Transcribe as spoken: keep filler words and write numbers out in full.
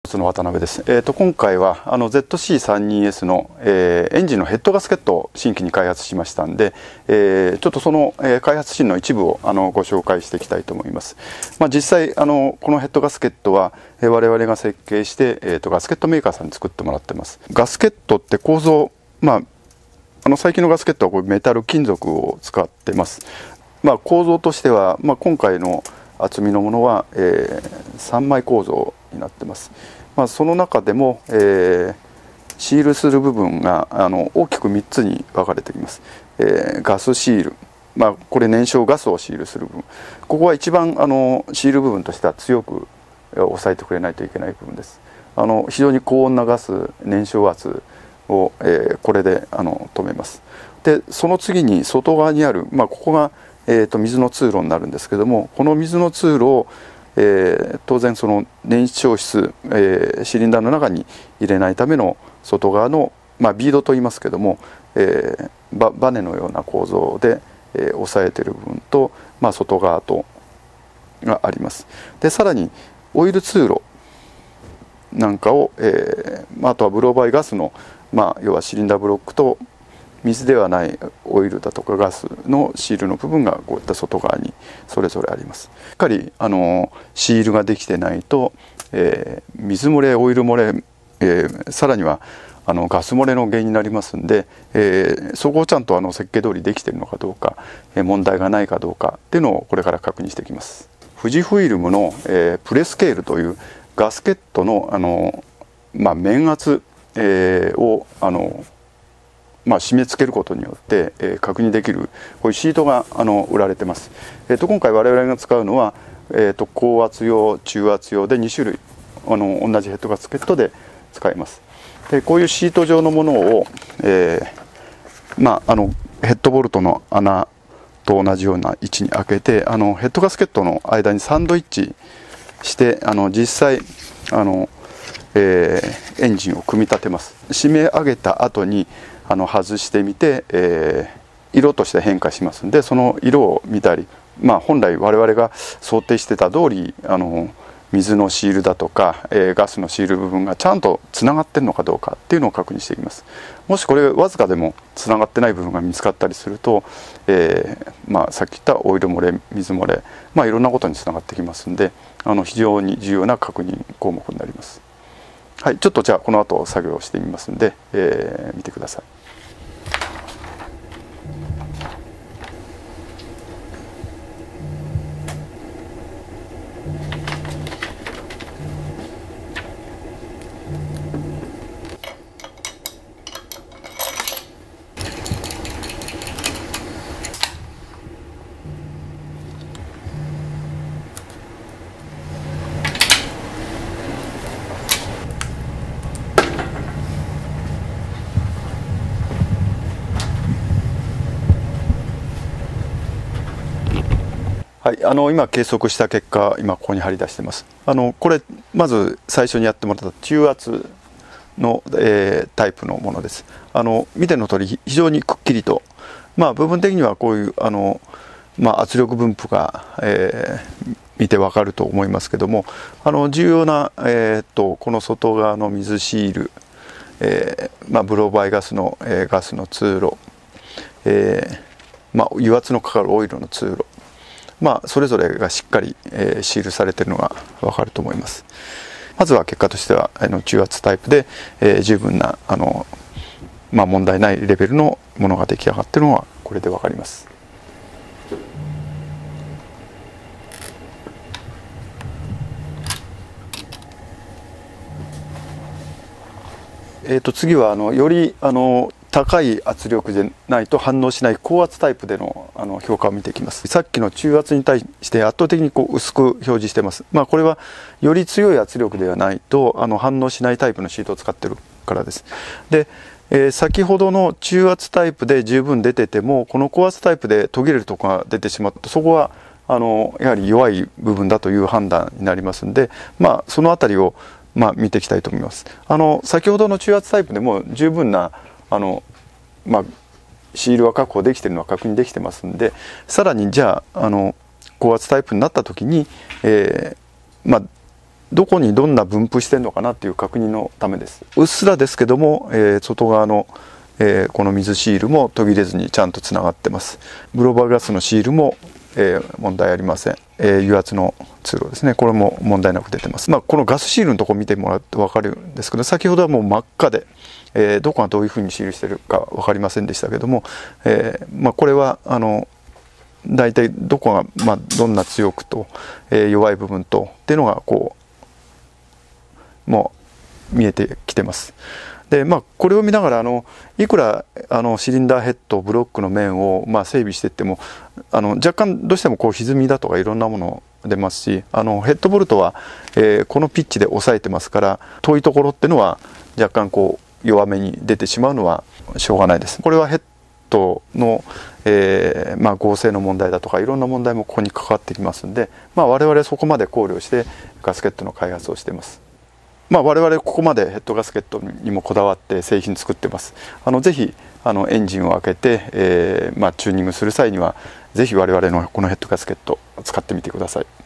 の渡辺です。えー、と今回はあの ゼットシーさんじゅうにエス の、えー、エンジンのヘッドガスケットを新規に開発しましたんで、えー、ちょっとその、えー、開発シーンの一部をあのご紹介していきたいと思います。まあ、実際あのこのヘッドガスケットは、えー、我々が設計して、えー、とガスケットメーカーさんに作ってもらってます。ガスケットって構造、まあ、あの最近のガスケットはこうメタル金属を使ってます。まあ、構造としては、まあ、今回の厚みのものは、えー、さんまい構造になってます。まあ、その中でも、えー、シールする部分があの大きくみっつに分かれてきます。えー、ガスシール、まあ、これ燃焼ガスをシールする部分、ここは一番あのシール部分としては強く抑えてくれないといけない部分です。あの非常に高温なガス、燃焼圧を、えー、これであの止めます。でその次に外側にある、まあ、ここが、えー、と水の通路になるんですけども、この水の通路をえー、当然その燃焼室、えー、シリンダーの中に入れないための外側の、まあ、ビードと言いますけども、えー、バ, バネのような構造で、えー、押さえている部分と、まあ、外側とがあります。でさらにオイル通路なんかを、えー、あとはブローバイガスの、まあ、要はシリンダーブロックと水ではないオイルだとかガスのシールの部分がこういった外側にそれぞれあります。しっかりあのシールができてないと、えー、水漏れ、オイル漏れ、えー、さらにはあのガス漏れの原因になりますんで、えー、そこをちゃんとあの設計通りできているのかどうか、えー、問題がないかどうかっていうのをこれから確認していきます。富士フイルムの、えー、プレスケールというガスケットのあの、まあ、面圧、えー、をあのまあ、締め付けることによって、えー、確認できるこういうシートがあの売られてます。えー、と今回我々が使うのは、えー、と高圧用、中圧用でにしゅるいあの同じヘッドガスケットで使います。でこういうシート状のものを、えーまあ、あのヘッドボルトの穴と同じような位置に開けて、あのヘッドガスケットの間にサンドイッチしてあの実際あの、えー、エンジンを組み立てます。締め上げた後にあの外してみて、えー、色として変化しますんで、その色を見たり、まあ、本来我々が想定してた通りあの水のシールだとか、えー、ガスのシール部分がちゃんとつながってるのかどうかっていうのを確認していきます。もしこれわずかでもつながってない部分が見つかったりすると、えーまあ、さっき言ったオイル漏れ、水漏れ、まあ、いろんなことにつながってきますんで、あの非常に重要な確認項目になります。はい、ちょっとじゃあこの後作業をしてみますんで、えー、見てください。はい、あの今計測した結果、今ここに貼り出してます。あのこれまず最初にやってもらった中圧の、えー、タイプのものです。あの見ての通り非常にくっきりと、まあ、部分的にはこういうあの、まあ、圧力分布が、えー、見てわかると思いますけども、あの重要な、えー、っとこの外側の水シール、えーまあ、ブローバイガスの、えー、ガスの通路、えーまあ、油圧のかかるオイルの通路、まあ、それぞれがしっかり、えー、シールされているのが分かると思います。まずは結果としてはあの中圧タイプで、えー、十分なあの、まあ、問題ないレベルのものが出来上がっているのはこれで分かります。えー、と次はあのよりあの高い圧力でないと反応しない高圧タイプで の, あの評価を見ていきます。さっきの中圧に対して圧倒的にこう薄く表示してます。まあ、これはより強い圧力ではないとあの反応しないタイプのシートを使っているからです。で、えー、先ほどの中圧タイプで十分出ててもこの高圧タイプで途切れるところが出てしまうと、そこはあのやはり弱い部分だという判断になりますので、まあ、そのあたりをまあ見ていきたいと思います。あの先ほどの中圧タイプでも十分なあの、まあ、シールは確保できているのは確認できてますんで、さらにじゃあ、あの高圧タイプになった時に、えーまあ、 どこにどんな分布してるのかなっていう確認のためです。うっすらですけども、えー、外側の、えー、この水シールも途切れずにちゃんとつながってます。ブローバーガスのシールも、えー、問題ありません。えー、油圧の通路ですね、これも問題なく出てます。まあ、このガスシールのところ見てもらうと分かるんですけど、先ほどはもう真っ赤で、えー、どこがどういうふうにシールしてるか分かりませんでしたけども、えーまあ、これはあの大体どこが、まあ、どんな強くと、えー、弱い部分とっていうのがこうもう見えてきてます。でまあ、これを見ながらあのいくらあのシリンダーヘッドブロックの面を、まあ、整備していってもあの若干どうしてもこう歪みだとかいろんなもの出ますし、あのヘッドボルトは、えー、このピッチで押さえてますから、遠いところっていうのは若干こう弱めに出てしまうのはしょうがないです。これはヘッドの、えーまあ、合成の問題だとかいろんな問題もここに関わってきますんで、まあ、我々そこまで考慮してガスケットの開発をしています。まあ、我々ここまでヘッドガスケットにもこだわって製品作ってます。あのぜひあのエンジンを開けて、えーまあ、チューニングする際にはぜひ我々のこのヘッドガスケットを使ってみてください。